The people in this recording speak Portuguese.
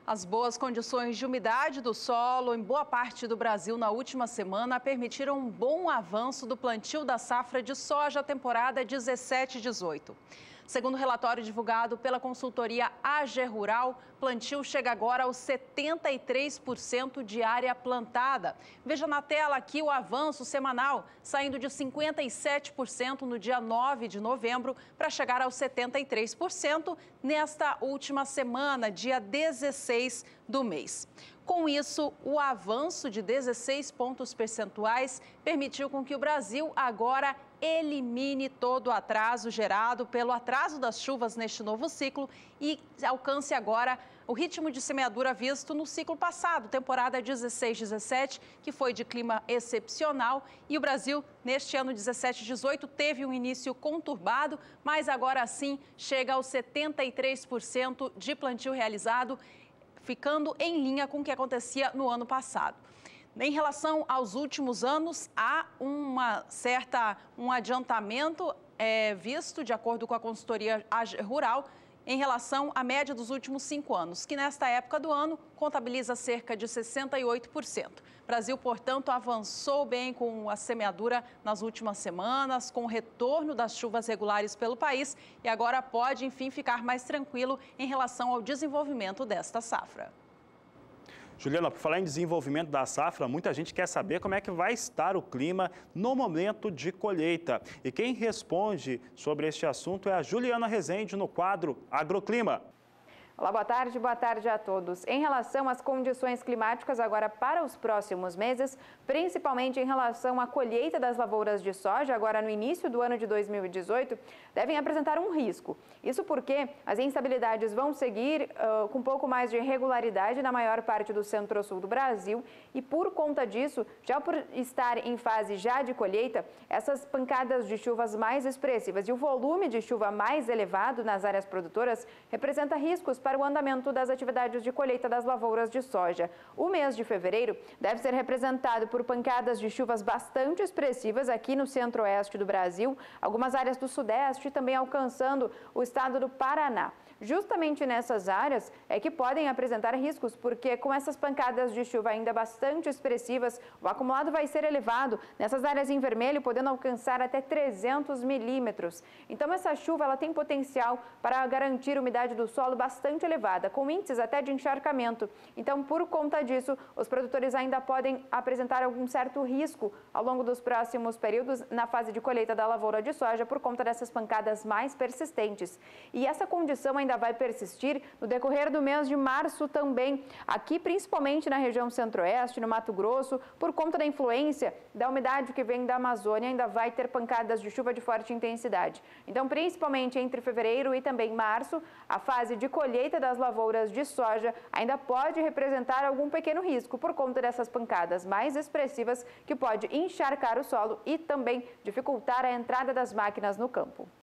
As boas condições de umidade do solo em boa parte do Brasil na última semana permitiram um bom avanço do plantio da safra de soja temporada 17/18. Segundo o relatório divulgado pela consultoria AG Rural, plantio chega agora aos 73% de área plantada. Veja na tela aqui o avanço semanal, saindo de 57% no dia 9 de novembro para chegar aos 73% nesta última semana, dia 16 do mês. Com isso, o avanço de 16 pontos percentuais permitiu com que o Brasil agora elimine todo o atraso gerado pelo atraso das chuvas neste novo ciclo e alcance agora o ritmo de semeadura visto no ciclo passado, temporada 16/17, que foi de clima excepcional. E o Brasil, neste ano 17/18, teve um início conturbado, mas agora sim chega aos 73% de plantio realizado, ficando em linha com o que acontecia no ano passado. Em relação aos últimos anos, há um adiantamento visto, de acordo com a consultoria AG Rural, em relação à média dos últimos 5 anos, que nesta época do ano contabiliza cerca de 68%. O Brasil, portanto, avançou bem com a semeadura nas últimas semanas, com o retorno das chuvas regulares pelo país e agora pode, enfim, ficar mais tranquilo em relação ao desenvolvimento desta safra. Juliana, por falar em desenvolvimento da safra, muita gente quer saber como é que vai estar o clima no momento de colheita. E quem responde sobre este assunto é a Juliana Rezende no quadro Agroclima. Olá, boa tarde a todos. Em relação às condições climáticas agora para os próximos meses, principalmente em relação à colheita das lavouras de soja, agora no início do ano de 2018, devem apresentar um risco. Isso porque as instabilidades vão seguir com um pouco mais de regularidade na maior parte do centro-sul do Brasil e por conta disso, já por estar em fase já de colheita, essas pancadas de chuvas mais expressivas e o volume de chuva mais elevado nas áreas produtoras representa riscos para o andamento das atividades de colheita das lavouras de soja. O mês de fevereiro deve ser representado por pancadas de chuvas bastante expressivas aqui no centro-oeste do Brasil, algumas áreas do sudeste e também alcançando o estado do Paraná. Justamente nessas áreas é que podem apresentar riscos, porque com essas pancadas de chuva ainda bastante expressivas, o acumulado vai ser elevado nessas áreas em vermelho, podendo alcançar até 300 milímetros. Então essa chuva ela tem potencial para garantir umidade do solo bastante elevada, com índices até de encharcamento. Então, por conta disso, os produtores ainda podem apresentar algum certo risco ao longo dos próximos períodos na fase de colheita da lavoura de soja por conta dessas pancadas mais persistentes. E essa condição ainda vai persistir no decorrer do mês de março também, aqui principalmente na região centro-oeste, no Mato Grosso, por conta da influência da umidade que vem da Amazônia, ainda vai ter pancadas de chuva de forte intensidade. Então, principalmente entre fevereiro e também março, a fase de colheita das lavouras de soja ainda pode representar algum pequeno risco por conta dessas pancadas mais expressivas que pode encharcar o solo e também dificultar a entrada das máquinas no campo.